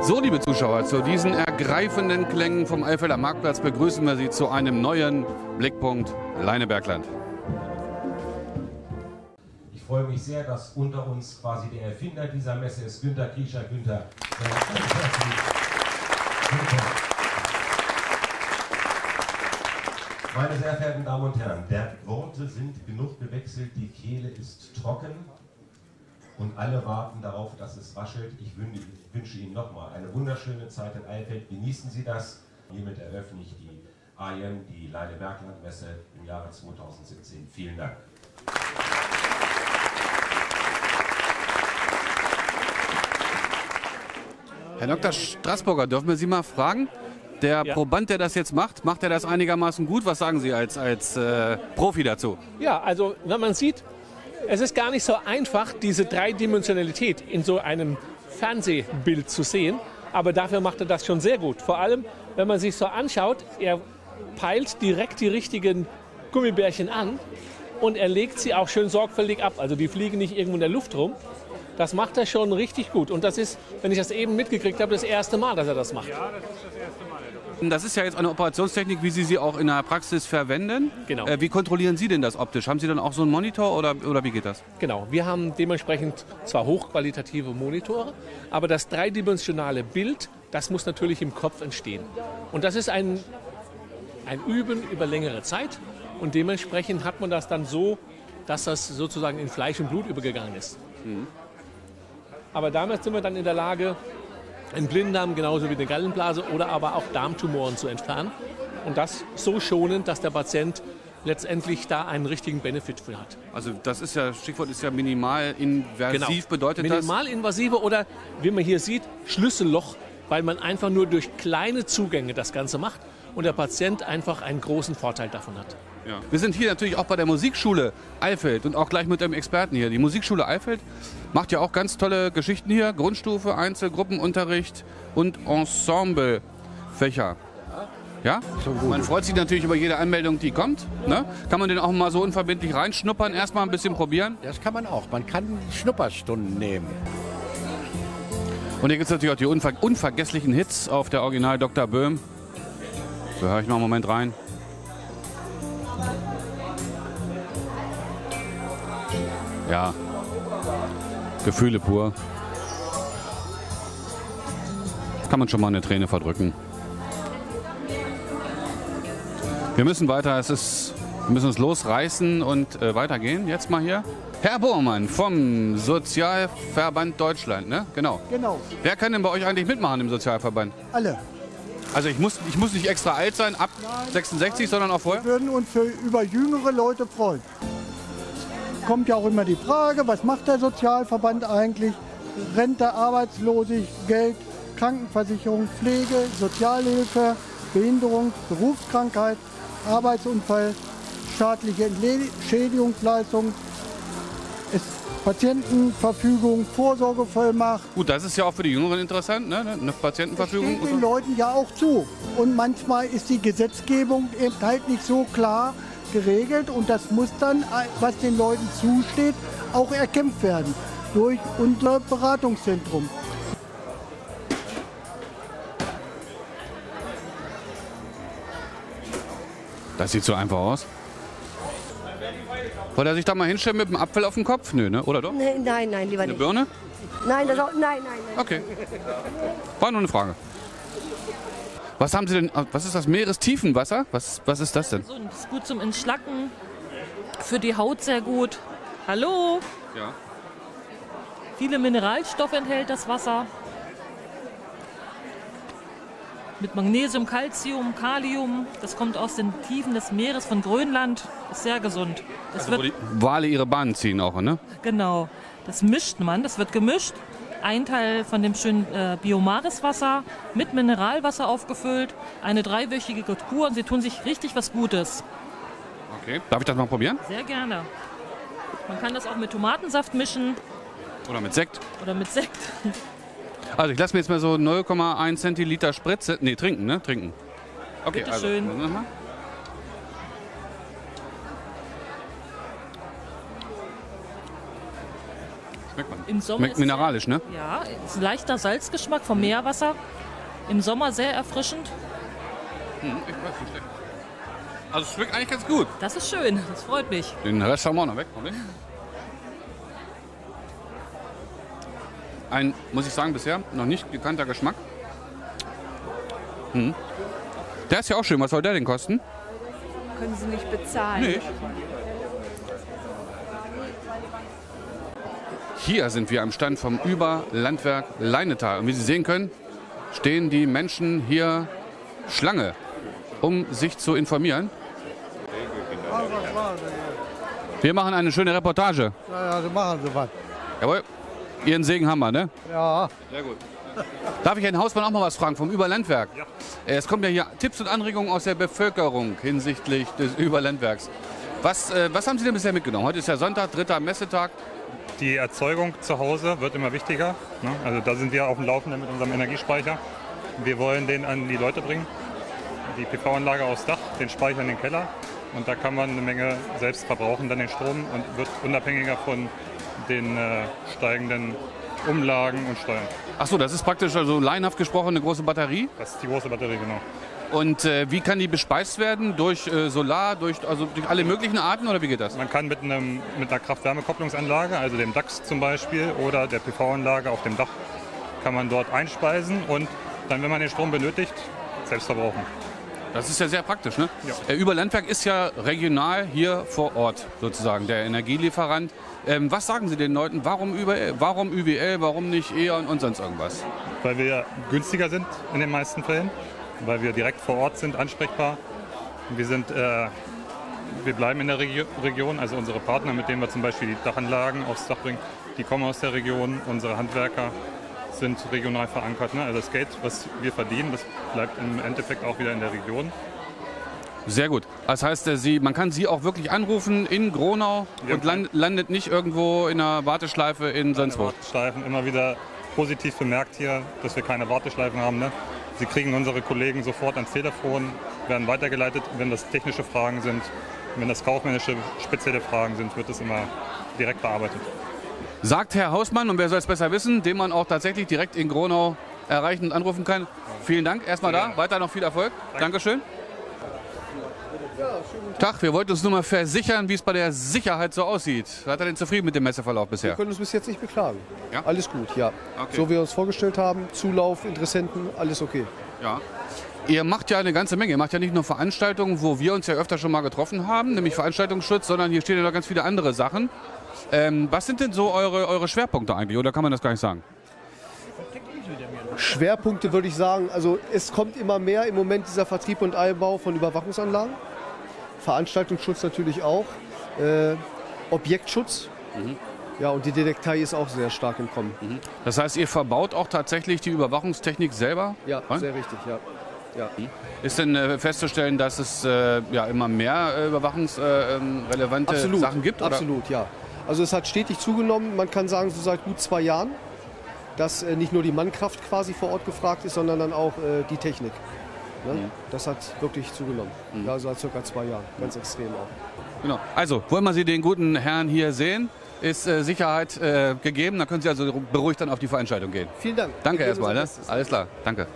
So, liebe Zuschauer, zu diesen ergreifenden Klängen vom Eifelder Marktplatz begrüßen wir Sie zu einem neuen Blickpunkt Leinebergland. Ich freue mich sehr, dass unter uns quasi der Erfinder dieser Messe ist, Günter Kiescher. Günter. Meine sehr verehrten Damen und Herren, der Worte sind genug gewechselt, die Kehle ist trocken und alle warten darauf, dass es raschelt. Ich wünsche Ihnen nochmal eine wunderschöne Zeit in Eifeld. Genießen Sie das. Hiermit eröffne ich die AIM, die Leinebergland-Messe im Jahre 2017. Vielen Dank. Herr Dr. Straßburger, dürfen wir Sie mal fragen? Der Proband, der das jetzt macht er das einigermaßen gut? Was sagen Sie als Profi dazu? Ja, also wenn man sieht, es ist gar nicht so einfach, diese Dreidimensionalität in so einem Fernsehbild zu sehen. Aber dafür macht er das schon sehr gut. Vor allem, wenn man sich so anschaut, er peilt direkt die richtigen Gummibärchen an und er legt sie auch schön sorgfältig ab. Also die fliegen nicht irgendwo in der Luft rum. Das macht er schon richtig gut. Und das ist, wenn ich das eben mitgekriegt habe, das erste Mal, dass er das macht. Ja, das ist das erste Mal. Das ist ja jetzt eine Operationstechnik, wie Sie sie auch in der Praxis verwenden. Genau. Wie kontrollieren Sie denn das optisch? Haben Sie dann auch so einen Monitor oder wie geht das? Genau, wir haben dementsprechend zwar hochqualitative Monitore, aber das dreidimensionale Bild, das muss natürlich im Kopf entstehen. Und das ist ein Üben über längere Zeit und dementsprechend hat man das dann so, dass das sozusagen in Fleisch und Blut übergegangen ist. Mhm. Aber damit sind wir dann in der Lage, einen Blinddarm genauso wie eine Gallenblase oder aber auch Darmtumoren zu entfernen. Und das so schonend, dass der Patient letztendlich da einen richtigen Benefit für hat. Also das ist ja, Stichwort ist ja minimalinvasiv, bedeutet das? Minimalinvasive oder, wie man hier sieht, Schlüsselloch, weil man einfach nur durch kleine Zugänge das Ganze macht und der Patient einfach einen großen Vorteil davon hat. Ja. Wir sind hier natürlich auch bei der Musikschule Eifeld und auch gleich mit einem Experten hier. Die Musikschule Eifeld macht ja auch ganz tolle Geschichten hier. Grundstufe, Einzel-, Gruppenunterricht und Ensemblefächer. Ja? Man freut sich natürlich über jede Anmeldung, die kommt. Ne? Kann man den auch mal so unverbindlich reinschnuppern, erstmal ein bisschen probieren? Das kann man auch. Man kann Schnupperstunden nehmen. Und hier gibt es natürlich auch die unvergesslichen Hits auf der Original Dr. Böhm. So, höre ich mal einen Moment rein. Ja, Gefühle pur. Kann man schon mal eine Träne verdrücken. Wir müssen weiter, wir müssen uns losreißen und weitergehen. Jetzt mal hier. Herr Bohrmann vom Sozialverband Deutschland, ne? Genau. Genau. Wer kann denn bei euch eigentlich mitmachen im Sozialverband? Alle. Also ich muss nicht extra alt sein, ab 66, sondern auch vorher? Wir würden uns über jüngere Leute freuen. Kommt ja auch immer die Frage, was macht der Sozialverband eigentlich? Rente, Arbeitslosengeld, Krankenversicherung, Pflege, Sozialhilfe, Behinderung, Berufskrankheit, Arbeitsunfall, staatliche Entschädigungsleistung, Patientenverfügung, Vorsorgevollmacht. Gut, das ist ja auch für die Jüngeren interessant, ne? Eine Patientenverfügung. Das steht den Leuten ja auch zu. Und manchmal ist die Gesetzgebung eben halt nicht so klar geregelt und das muss dann, was den Leuten zusteht, auch erkämpft werden durch unser Beratungszentrum. Das sieht so einfach aus. Wollte er sich da mal hinstellen mit dem Apfel auf dem Kopf? Nö, ne? Oder doch? Nein, lieber Eine nicht. Birne? Nein, nein. Okay. War nur eine Frage. Was haben Sie denn, was ist das? Meerestiefenwasser? Was ist das denn? Gesund, ist gut zum Entschlacken, für die Haut sehr gut. Hallo? Ja. Viele Mineralstoffe enthält das Wasser. Mit Magnesium, Calcium, Kalium. Das kommt aus den Tiefen des Meeres von Grönland. Ist sehr gesund. Das Also wo die Wale ihre Bahnen ziehen auch, ne? Genau. Das mischt man, das wird gemischt. Ein Teil von dem schönen Biomariswasser mit Mineralwasser aufgefüllt. Eine 3-wöchige Kur und sie tun sich richtig was Gutes. Okay. Darf ich das mal probieren? Sehr gerne. Man kann das auch mit Tomatensaft mischen. Oder mit Sekt? Oder mit Sekt. Also ich lasse mir jetzt mal so 0,1 Zentiliter Spritze. Nee, trinken, ne? Trinken. Okay, Bitte also. schön. Schmeckt man. Im Sommer Schmeckt ist mineralisch, ne? Ja, ist ein leichter Salzgeschmack vom Meerwasser. Im Sommer sehr erfrischend. Ich weiß nicht schlecht. Also es schmeckt eigentlich ganz gut. Das ist schön, das freut mich. Den Rest haben wir auch noch weg, oder? Ein, muss ich sagen, bisher noch nicht gekannter Geschmack. Der ist ja auch schön. Was soll der denn kosten? Können Sie nicht bezahlen. Nicht. Hier sind wir am Stand vom Überlandwerk Leinetal. Und wie Sie sehen können, stehen die Menschen hier Schlange, um sich zu informieren. Wir machen eine schöne Reportage. Ja, so machen Sie was. Jawohl. Ihren Segen haben wir, ne? Ja. Sehr gut. Darf ich Herrn Hausmann auch mal was fragen vom Überlandwerk? Ja. Es kommen ja hier Tipps und Anregungen aus der Bevölkerung hinsichtlich des Überlandwerks. Was haben Sie denn bisher mitgenommen? Heute ist ja Sonntag, 3. Messetag. Die Erzeugung zu Hause wird immer wichtiger. Ne? Also da sind wir auf dem Laufenden mit unserem Energiespeicher. Wir wollen den an die Leute bringen. Die PV-Anlage aufs Dach, den Speicher in den Keller. Und da kann man eine Menge selbst verbrauchen, dann den Strom, und wird unabhängiger von den steigenden Umlagen und Steuern. Achso, das ist praktisch also laienhaft gesprochen eine große Batterie. Das ist die große Batterie, genau. Und wie kann die bespeist werden? Durch Solar, durch alle möglichen Arten, oder wie geht das? Man kann mit einer Kraft-Wärme-Kopplungsanlage, also dem DAX zum Beispiel, oder der PV-Anlage auf dem Dach, kann man dort einspeisen und dann, wenn man den Strom benötigt, selbst verbrauchen. Das ist ja sehr praktisch, ne? Ja. Überlandwerk ist ja regional hier vor Ort sozusagen der Energielieferant. Was sagen Sie den Leuten? Warum UWL, warum nicht E.ON und sonst irgendwas? Weil wir günstiger sind in den meisten Fällen, weil wir direkt vor Ort sind, ansprechbar. Wir bleiben in der Region, also unsere Partner, mit denen wir zum Beispiel die Dachanlagen aufs Dach bringen, die kommen aus der Region. Unsere Handwerker sind regional verankert. Ne? Also das Geld, was wir verdienen, das bleibt im Endeffekt auch wieder in der Region. Sehr gut. Das heißt, man kann Sie auch wirklich anrufen in Gronau und landet nicht irgendwo in einer Warteschleife in sonst wo. Warteschleifen, immer wieder positiv bemerkt hier, dass wir keine Warteschleifen haben. Ne? Sie kriegen unsere Kollegen sofort ans Telefon, werden weitergeleitet, wenn das technische Fragen sind. Wenn das kaufmännische, spezielle Fragen sind, wird es immer direkt bearbeitet. Sagt Herr Hausmann, und wer soll es besser wissen, den man auch tatsächlich direkt in Gronau erreichen und anrufen kann. Vielen Dank, erstmal da, weiter noch viel Erfolg. Dankeschön. Tag, wir wollten uns nur mal versichern, wie es bei der Sicherheit so aussieht. Seid ihr denn zufrieden mit dem Messeverlauf bisher? Wir können uns bis jetzt nicht beklagen. Ja? Alles gut, ja. Okay. So wie wir uns vorgestellt haben, Zulauf, Interessenten, alles okay. Ja. Ihr macht ja eine ganze Menge. Ihr macht ja nicht nur Veranstaltungen, wo wir uns ja öfter schon mal getroffen haben, nämlich Veranstaltungsschutz, sondern hier stehen ja noch ganz viele andere Sachen. Was sind denn so eure Schwerpunkte eigentlich, oder kann man das gar nicht sagen? Schwerpunkte würde ich sagen, also es kommt immer mehr im Moment dieser Vertrieb und Einbau von Überwachungsanlagen. Veranstaltungsschutz natürlich auch. Objektschutz. Ja, und die Detektei ist auch sehr stark im Kommen. Das heißt, ihr verbaut auch tatsächlich die Überwachungstechnik selber? Ja, sehr richtig, ja. Ja. Ist denn festzustellen, dass es immer mehr überwachungsrelevante Sachen gibt? Oder? Absolut, ja. Also es hat stetig zugenommen. Man kann sagen, so seit gut 2 Jahren, dass nicht nur die Mannkraft quasi vor Ort gefragt ist, sondern dann auch die Technik. Ne? Das hat wirklich zugenommen. Ja, also seit circa 2 Jahren. Ganz extrem auch. Genau. Also, wollen wir Sie den guten Herrn hier sehen? Ist Sicherheit gegeben? Dann können Sie also beruhigt dann auf die Veranstaltung gehen. Vielen Dank. Danke erstmal. Ne? Alles klar. Danke.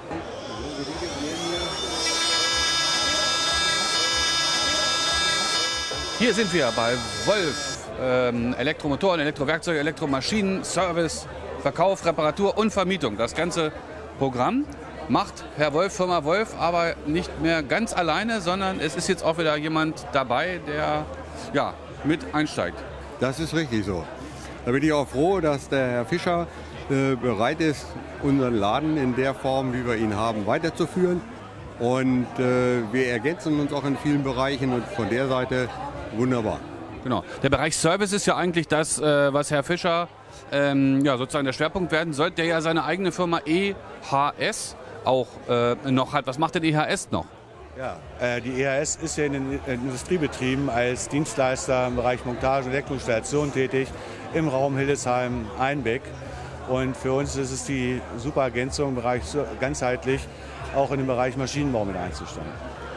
Hier sind wir bei Wolf. Elektromotoren, Elektrowerkzeuge, Elektromaschinen, Service, Verkauf, Reparatur und Vermietung. Das ganze Programm macht Herr Wolf, Firma Wolf, aber nicht mehr ganz alleine, sondern es ist jetzt auch wieder jemand dabei, der mit einsteigt. Das ist richtig so. Da bin ich auch froh, dass der Herr Fischer bereit ist, unseren Laden in der Form, wie wir ihn haben, weiterzuführen. Und wir ergänzen uns auch in vielen Bereichen und von der Seite wunderbar. Genau. Der Bereich Service ist ja eigentlich das, was Herr Fischer sozusagen der Schwerpunkt werden soll, der ja seine eigene Firma EHS auch noch hat. Was macht denn EHS noch? Ja, die EHS ist ja in den Industriebetrieben als Dienstleister im Bereich Montage und Elektroinstallation tätig im Raum Hildesheim-Einbeck. Und für uns ist es die super Ergänzung im Bereich ganzheitlich auch in den Bereich Maschinenbau mit einzusteigen.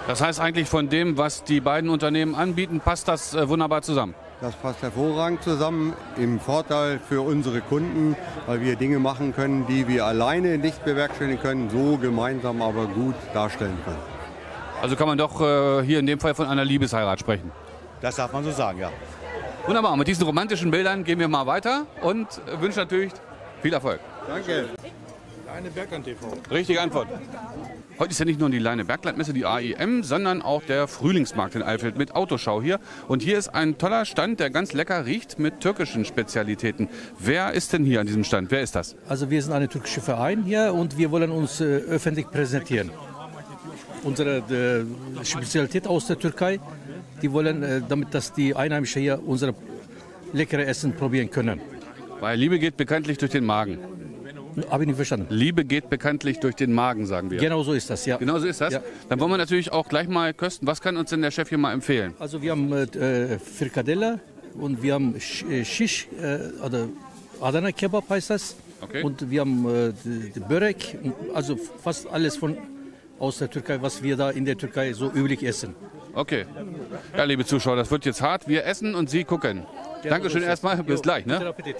Das heißt eigentlich von dem, was die beiden Unternehmen anbieten, passt das wunderbar zusammen? Das passt hervorragend zusammen, im Vorteil für unsere Kunden, weil wir Dinge machen können, die wir alleine nicht bewerkstelligen können, so gemeinsam aber gut darstellen können. Also kann man doch hier in dem Fall von einer Liebesheirat sprechen. Das darf man so sagen, ja. Wunderbar, mit diesen romantischen Bildern gehen wir mal weiter und wünschen natürlich viel Erfolg. Danke. Leine Bergland TV. Richtige Antwort. Heute ist ja nicht nur die Leine Berglandmesse, die AIM, sondern auch der Frühlingsmarkt in Eifeld mit Autoschau hier. Und hier ist ein toller Stand, der ganz lecker riecht mit türkischen Spezialitäten. Wer ist denn hier an diesem Stand? Wer ist das? Also wir sind ein türkischer Verein hier und wir wollen uns öffentlich präsentieren. Unsere Spezialität aus der Türkei, die wollen, damit dass die Einheimischen hier unser leckere Essen probieren können. Weil Liebe geht bekanntlich durch den Magen. Habe ich nicht verstanden. Liebe geht bekanntlich durch den Magen, sagen wir. Genau so ist das, ja. Genau so ist das? Ja. Dann wollen wir natürlich auch gleich mal kösten. Was kann uns denn der Chef hier mal empfehlen? Also wir haben Frikadelle und wir haben Shish, oder Adana Kebab heißt das. Okay. Und wir haben Börek, also fast alles aus der Türkei, was wir da in der Türkei so üblich essen. Okay. Ja, liebe Zuschauer, das wird jetzt hart. Wir essen und Sie gucken. Dankeschön erstmal. Bis gleich. Ne? Guten Appetit.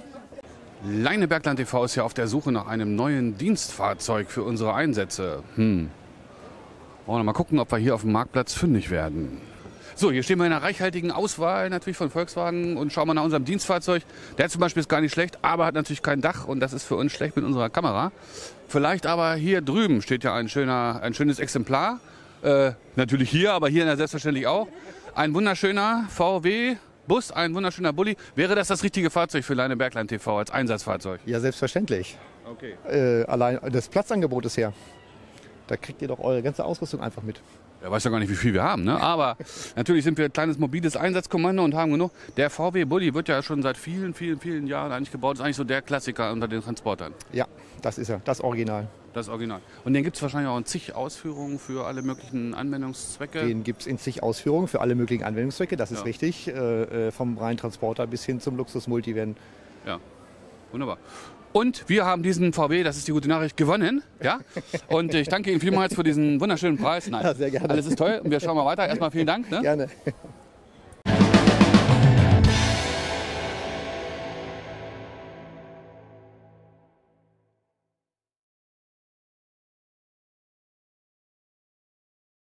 Leine Bergland TV ist ja auf der Suche nach einem neuen Dienstfahrzeug für unsere Einsätze. Wollen wir mal gucken, ob wir hier auf dem Marktplatz fündig werden. So, hier stehen wir in einer reichhaltigen Auswahl natürlich von Volkswagen und schauen mal nach unserem Dienstfahrzeug. Der zum Beispiel ist gar nicht schlecht, aber hat natürlich kein Dach und das ist für uns schlecht mit unserer Kamera. Vielleicht aber hier drüben steht ja ein schönes Exemplar. Natürlich hier, aber hier selbstverständlich auch. Ein wunderschöner VW Bus, ein wunderschöner Bulli. Wäre das richtige Fahrzeug für Leine Bergland TV als Einsatzfahrzeug? Ja, selbstverständlich. Okay. Allein das Platzangebot ist her. Da kriegt ihr doch eure ganze Ausrüstung einfach mit. Er weiß ja gar nicht, wie viel wir haben, ne? Aber natürlich sind wir ein kleines mobiles Einsatzkommando und haben genug. Der VW Bulli wird ja schon seit vielen, vielen, vielen Jahren eigentlich gebaut. Ist eigentlich so der Klassiker unter den Transportern. Ja, das ist er, das Original. Das Original. Und den gibt es wahrscheinlich auch in zig Ausführungen für alle möglichen Anwendungszwecke. Den gibt es in zig Ausführungen für alle möglichen Anwendungszwecke, das ist Ja. richtig. Vom reinen Transporter bis hin zum Luxus-Multivan. Ja, wunderbar. Und wir haben diesen VW, das ist die gute Nachricht, gewonnen. Ja? Und ich danke Ihnen vielmals für diesen wunderschönen Preis. Nein, Ja, sehr gerne. alles ist toll. Und wir schauen mal weiter. Erstmal vielen Dank. Ne? Gerne.